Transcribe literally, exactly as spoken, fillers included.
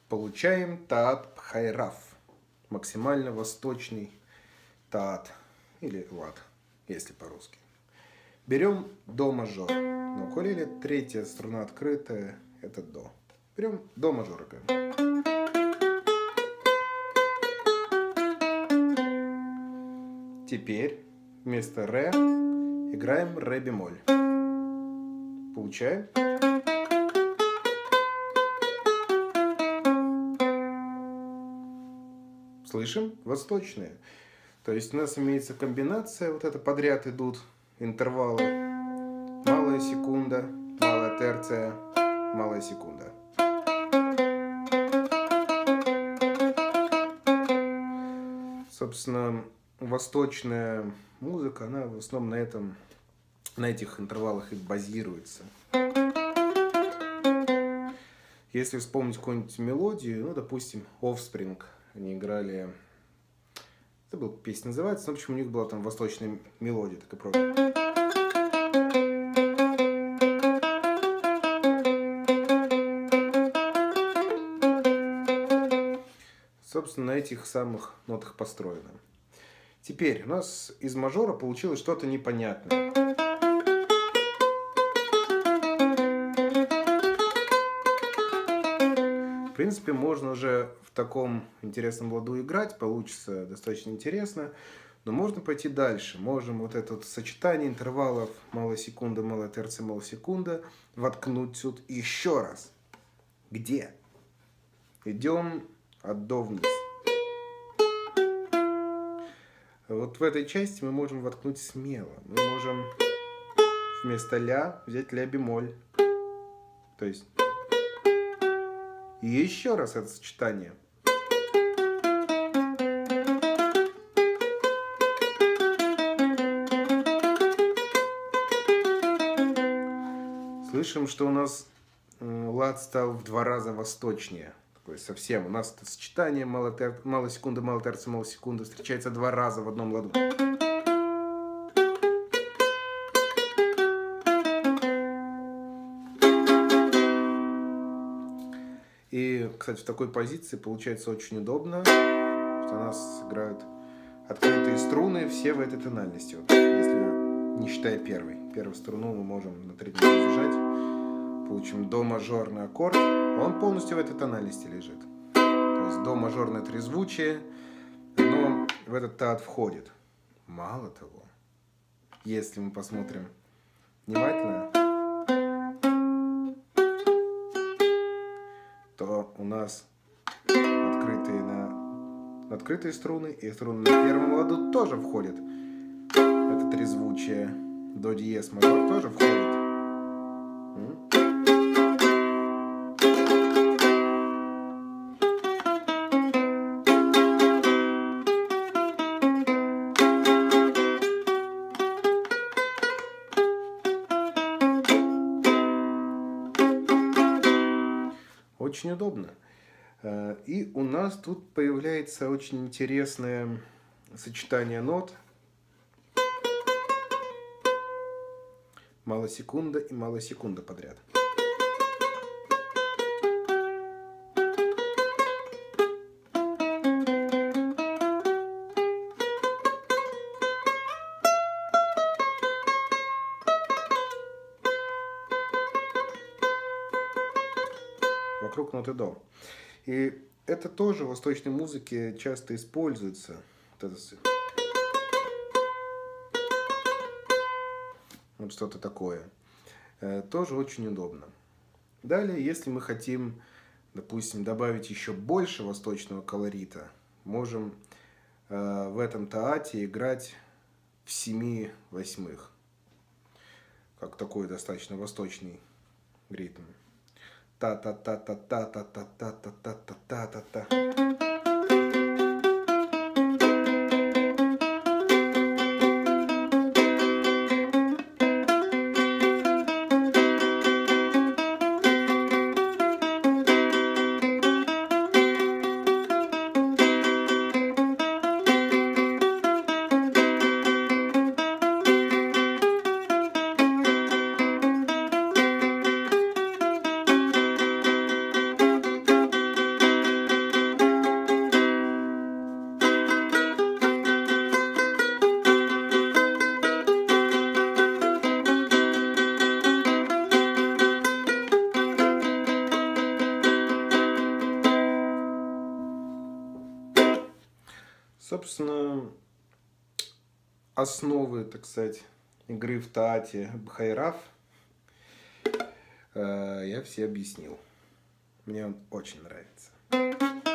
Получаем таат пхайраф, максимально восточный таат или лад, если по-русски. Берем до мажор. На укулеле третья струна открытая, это до. Берем до мажор играем. Теперь вместо ре играем ре бемоль. Получаем. Слышим? Восточные. То есть у нас имеется комбинация, вот это подряд идут интервалы. Малая секунда, малая терция, малая секунда. Собственно, восточная музыка, она в основном на этом, на этих интервалах и базируется. Если вспомнить какую-нибудь мелодию, ну, допустим, Offspring, они играли, это была песня называется, но почему у них была там восточная мелодия, так и просто. Собственно, на этих самых нотах построено. Теперь у нас из мажора получилось что-то непонятное. В принципе, можно уже в таком интересном ладу играть, получится достаточно интересно. Но можно пойти дальше. Можем вот это вот сочетание интервалов малая секунда, малая терция, малая секунда воткнуть тут еще раз. Где? Идем от до вниз. Вот в этой части мы можем воткнуть смело. Мы можем вместо ля взять ля бемоль. То есть и еще раз это сочетание. Слышим, что у нас лад стал в два раза восточнее. Такой совсем. У нас это сочетание малая тер... мало секунды, малая терция, малая секунда встречается два раза в одном ладу. И, кстати, в такой позиции получается очень удобно, что у нас играют открытые струны все в этой тональности. Вот, если не считая первой. Первую струну мы можем на третьем зажать, получим до мажорный аккорд, он полностью в этой тональности лежит. То есть до мажорное трезвучие, но в этот таат входит. Мало того, если мы посмотрим внимательно, то у нас открытые, на, открытые струны и струны на первом ладу тоже входят. Это трезвучие. До диез мажор тоже входит. Очень удобно. И у нас тут появляется очень интересное сочетание нот. Малая секунда и малая секунда подряд. Вокруг ноты до. И это тоже в восточной музыке часто используется. Вот, это... вот что-то такое. Э, тоже очень удобно. Далее, если мы хотим, допустим, добавить еще больше восточного колорита, можем э, в этом таате играть в семи восьмых. Как такой достаточно восточный ритм. Та-та-та-та-та-та-та-та-та-та-та-та. Собственно, основы, так сказать, игры в Таате Бхайрав я все объяснил. Мне он очень нравится.